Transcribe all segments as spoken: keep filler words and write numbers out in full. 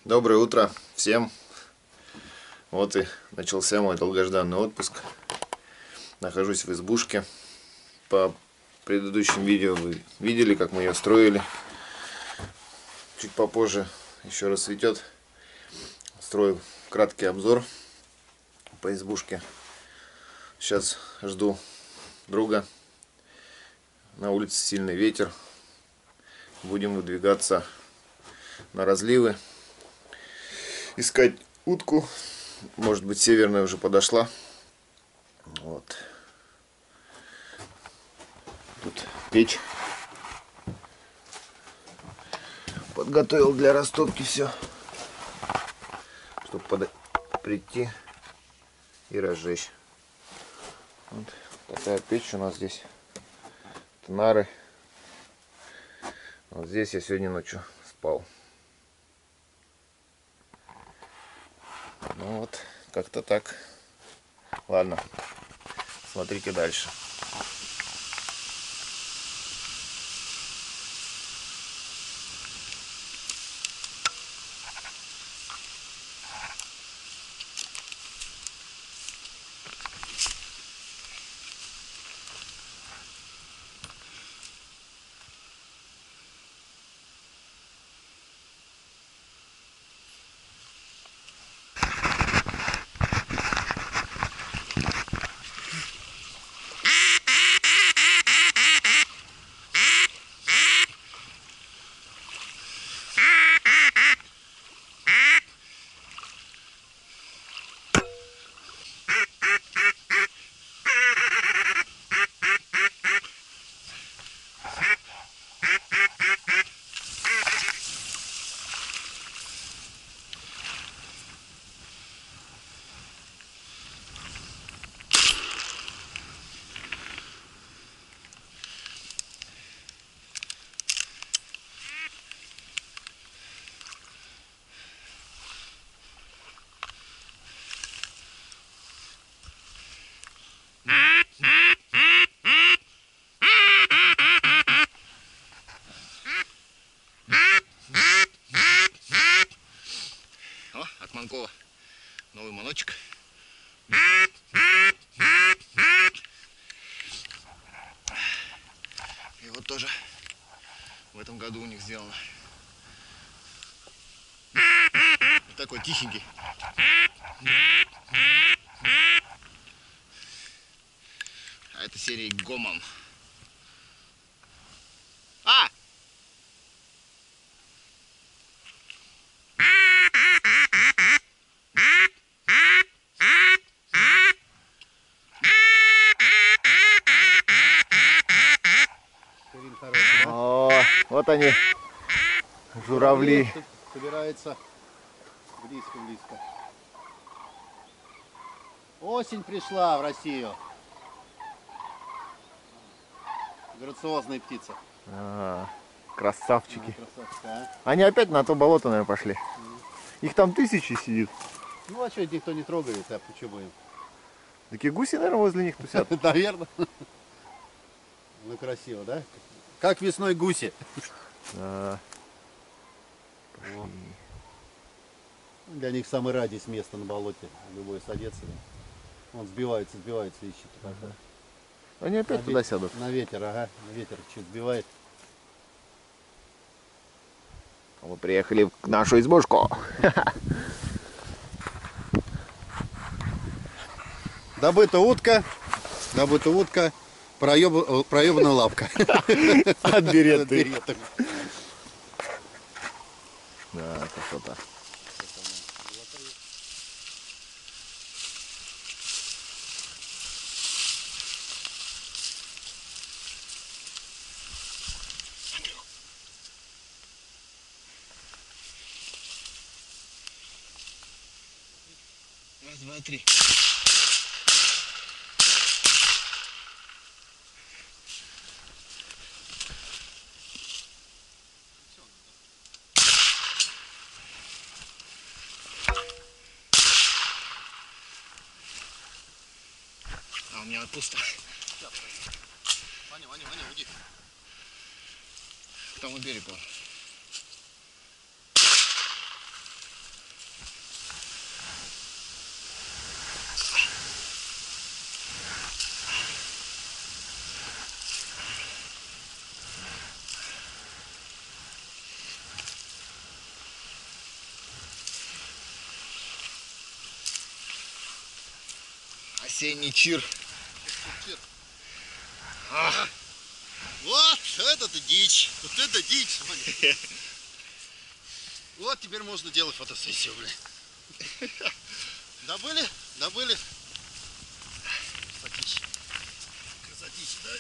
Доброе утро всем. Вот и начался мой долгожданный отпуск. Нахожусь в избушке. По предыдущим видео вы видели, как мы ее строили. Чуть попозже еще раз светет. Строю краткий обзор по избушке. Сейчас жду друга. На улице сильный ветер. Будем выдвигаться на разливы. Искать утку. Может быть, северная уже подошла. Вот. Тут печь. Подготовил для растопки все, чтобы под... прийти и разжечь. Вот такая печь у нас здесь. Это нары. Вот здесь я сегодня ночью спал. Ну вот, как-то так. Ладно, смотрите дальше. О, от Манкова новый маночек. И вот тоже в этом году у них сделано. Вот такой тихенький. А это серии Гоман. А! О, вот они, журавли. Собирается близко-близко. Осень пришла в Россию. Грациозные птицы. А, красавчики. А, красавчики, а? Они опять на то болото, наверное, пошли. Mm. Их там тысячи сидит. Ну а что, их никто не трогает, а почему им? Такие гуси, наверное, возле них тусят. Наверное. Ну красиво, да? Как весной гуси. Для них самый радиус места на болоте. Любой садится. Он сбивается, сбивается, ищет. Ага. Они опять на туда ветер, сядут. На ветер, ага. На ветер чуть сбивает. Мы приехали в нашу избушку. Добыта утка. Добыта утка. Проеб... Проебана лапка. От береты. Да, это что-то. Раз, два, три. А у меня пусто. Ваня, Ваня, Ваня, уйди. К тому берегу. Осенний чир. А. Вот это дичь. Вот это дичь. Вот теперь можно делать фотосессию, блин. Добыли? Добыли. Красотища. Красотища, да?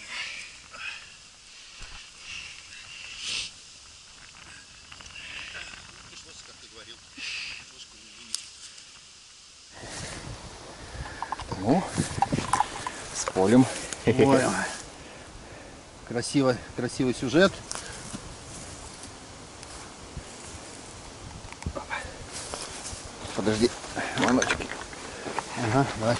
Пришлось, как ты говорил. Ну, с полем. Ой. Красивый, красивый сюжет. Подожди, маночки. Ага, давай.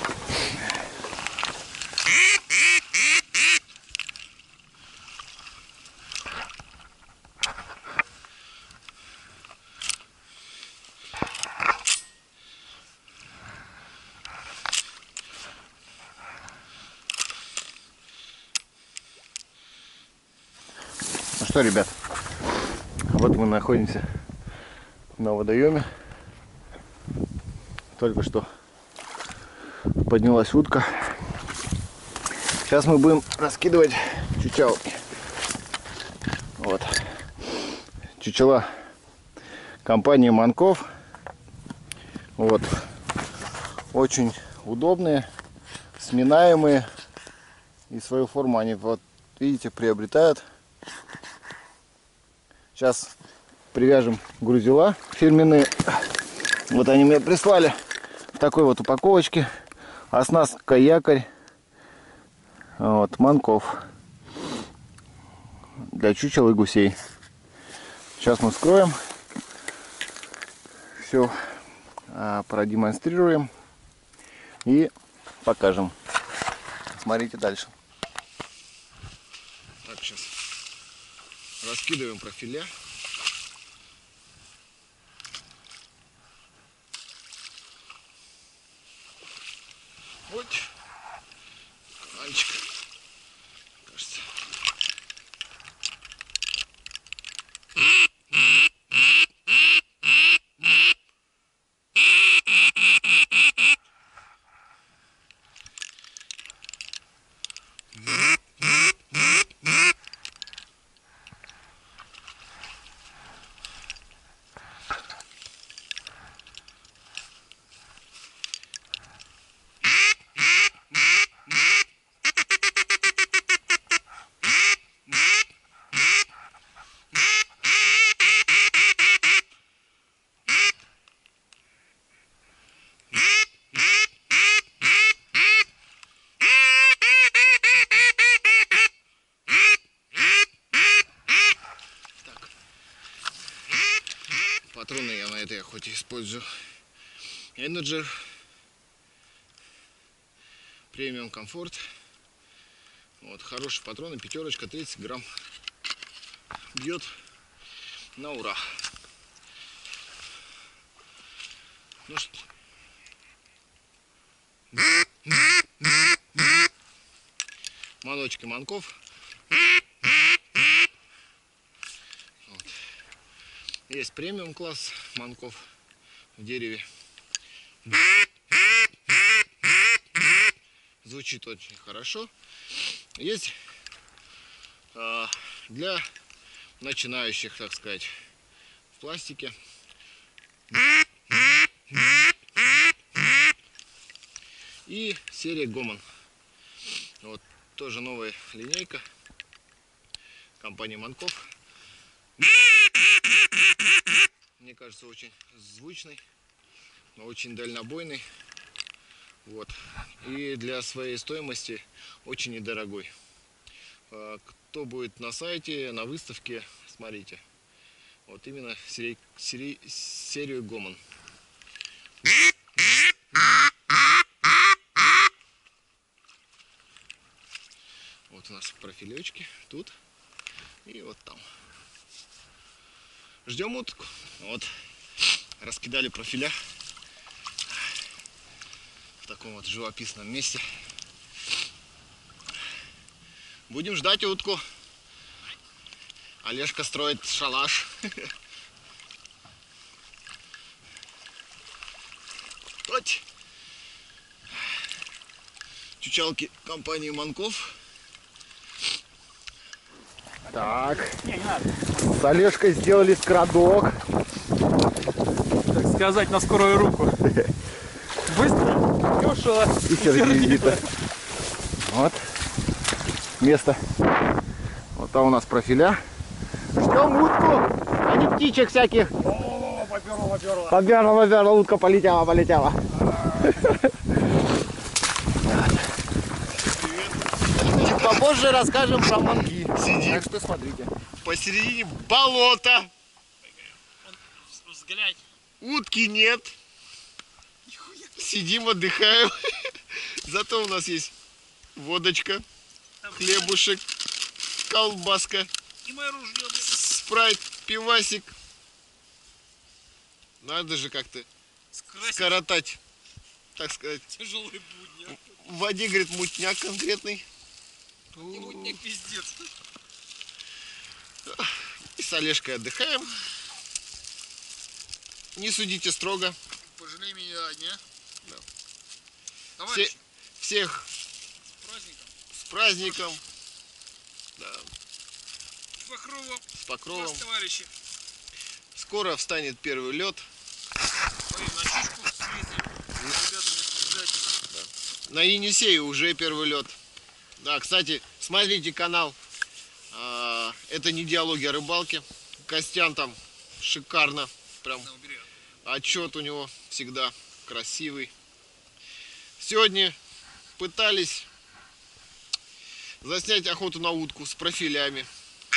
Ну что, ребят, вот мы находимся на водоеме. Только что поднялась утка. Сейчас мы будем раскидывать чучелки. Вот. Чучела компании Манков. Вот. Очень удобные, сминаемые. И свою форму они, вот видите, приобретают. Сейчас привяжем грузила фирменные. Вот они мне прислали в такой вот упаковочке. Оснастка якорь. Вот, Манков. Для чучел и гусей. Сейчас мы вскроем. Все продемонстрируем. И покажем. Смотрите дальше. Так, сейчас раскидываем профиля. Вот канальчик, кажется. Патроны я на этой охоте использую Energy премиум комфорт. Вот, хорошие патроны, пятерочка, тридцать грамм. Бьет на ура. Ну что, маночки Манков. Вот. Есть премиум класс Манков в дереве. Звучит очень хорошо. Есть э, для начинающих, так сказать, в пластике. И серия Гоман. Вот тоже новая линейка компании Манков. Мне кажется, очень звучный, очень дальнобойный. Вот. И для своей стоимости очень недорогой. Кто будет на сайте, на выставке, смотрите. Вот именно сери сери серию Гоман. Вот у нас профилечки тут и вот там. Ждем утку. Вот. Раскидали профиля в таком вот живописном месте. Будем ждать утку. Олежка строит шалаш. Вот. Чучалки компании Манков. Так, Не, не надо. с Олежкой сделали скрадок. Так сказать, на скорую руку. Быстро, дешево И сердито. Вот место. Вот там у нас профиля. Ждем утку, а не птичек всяких. О, поперла, поперла. Побежала, побежала, утка полетела, полетела. Чуть попозже расскажем про манки. Сидим. Так что смотрите. Посередине болота. Взглянь. Утки нет. Сидим, отдыхаем. Зато у нас есть водочка, хлебушек, колбаска, И мое ружье, блядь. спрайт, пивасик. Надо же как-то Скрасить скоротать, так сказать. тяжелые будни. В воде, говорит, мутняк конкретный. Не мутняк, пиздец. И с Олежкой отдыхаем. Не судите строго. Пожалей меня, не? Да. Товарищи, Все, всех с праздником. с праздником. Да, С Покровом. с покровом. Вас, товарищи. Скоро встанет первый лед. Поверь, на чушку съездим. С ребятами обязательно. На Енисее уже первый лед. Да, кстати, смотрите канал. А, это не диалоги о рыбалке. Костян там шикарно. Прям На, убери. отчет у него всегда красивый. Сегодня пытались заснять охоту на утку с профилями.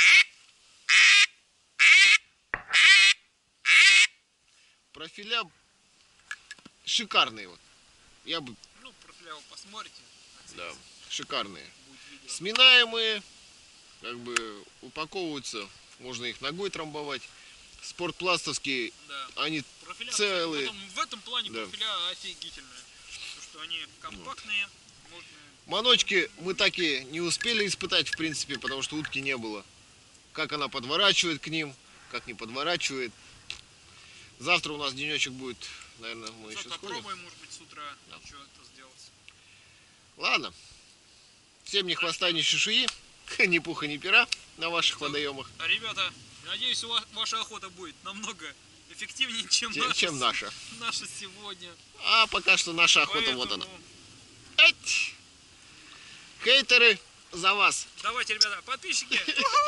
Профиля шикарные. Вот. Я бы, Ну, профиля вы посмотрите. да, шикарные. Будет видео. Сминаемые, как бы упаковываются, можно их ногой трамбовать. Спортпластовские, Да. они Профиля, целые. В этом, в этом плане Да. профиля офигительные. Потому что они компактные, можно... маночки мы так и не успели испытать, в принципе, потому что утки не было. Как она подворачивает к ним, как не подворачивает. Завтра у нас денечек будет, наверное, мы еще Завтра сходим. попробуем, может быть, с утра Да. что-то сделать. Ладно. Всем ни хвоста, ни чешуи, ни пуха, ни пера на ваших Ну, водоемах, А, ребята, надеюсь, у вас, ваша охота будет намного эффективнее, чем, чем, наша, чем наша. наша сегодня. А пока что наша охота, Поэтому вот она. Эть! Хейтеры, за вас. давайте, ребята, подписчики.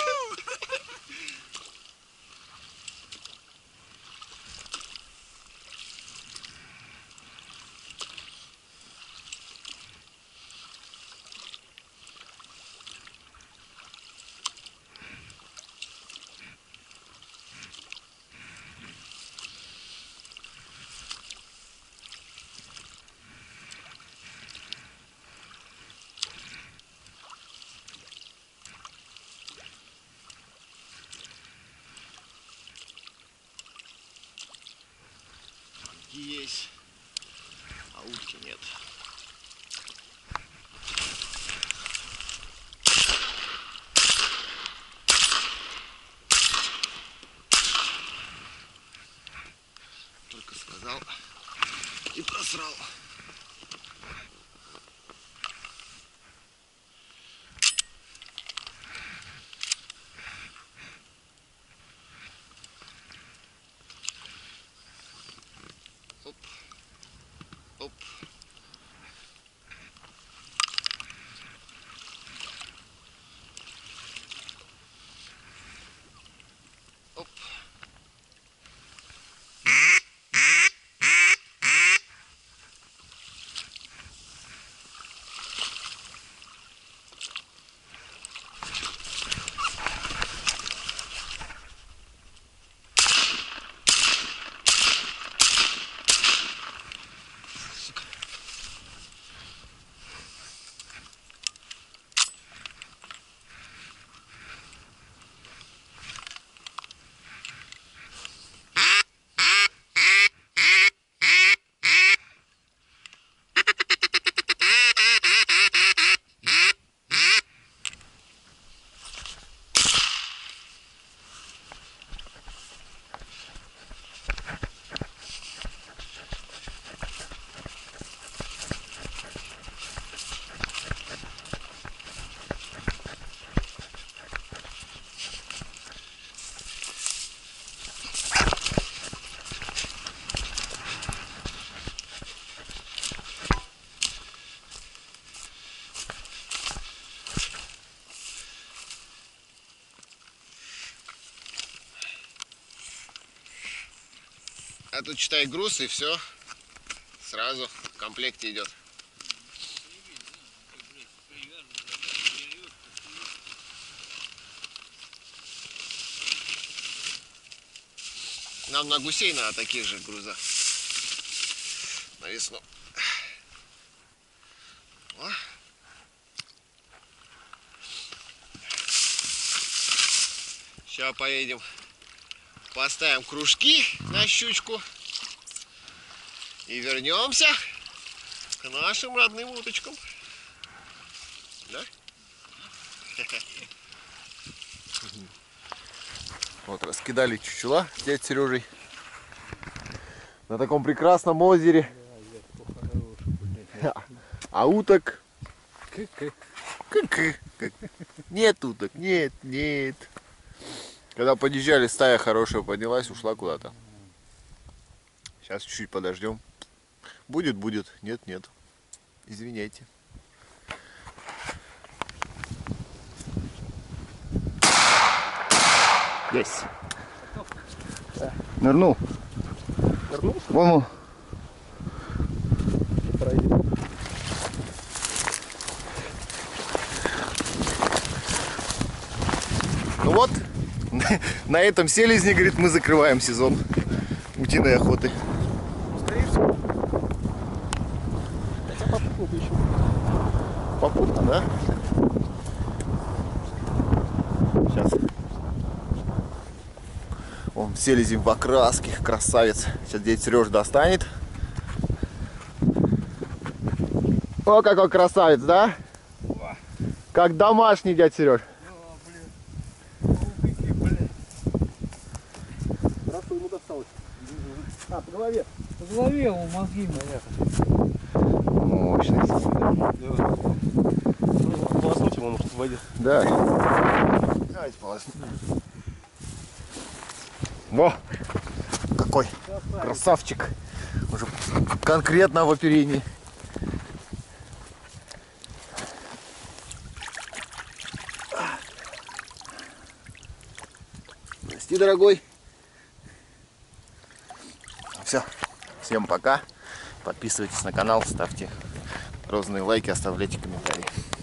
Есть, а утки нет. Только сказал и просрал. Оп. Оп. Оп. А тут читай груз и все. Сразу в комплекте идет. Нам на гусей надо таких же груза. На весну. О. Сейчас поедем, поставим кружки на щучку и вернемся к нашим родным уточкам. Да? Вот раскидали чучела с дядей Сережей на таком прекрасном озере. А уток нет, уток, нет, нет. Когда подъезжали, стая хорошая поднялась, ушла куда-то. Сейчас чуть-чуть подождем. Будет, будет, нет, нет. Извиняйте. Есть. Нырнул. Нырнул? Вон он. Ну вот, на этом селезне, говорит, мы закрываем сезон утиной охоты. Хотя попутно еще. Попутно, да? Сейчас. Он селезень в окраске, красавец. Сейчас дядя Сереж достанет. О, какой красавец, да? О. Как домашний, дядя Сереж. Хорошо ему досталось. А, по голове. По голове ему мозги, понятно. Мощный. Полоснуть ему, может, в воде. Да. Давайте полоснем. Во! Какой красавчик. Уже конкретно в оперении. Прости, дорогой. Все. Всем пока. Подписывайтесь на канал, ставьте разные лайки, оставляйте комментарии.